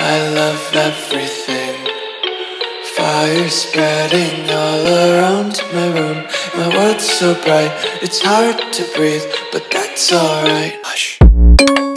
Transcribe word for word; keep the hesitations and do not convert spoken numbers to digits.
I love everything. Fire spreading all around my room. My world's so bright, it's hard to breathe, but that's alright. Hush.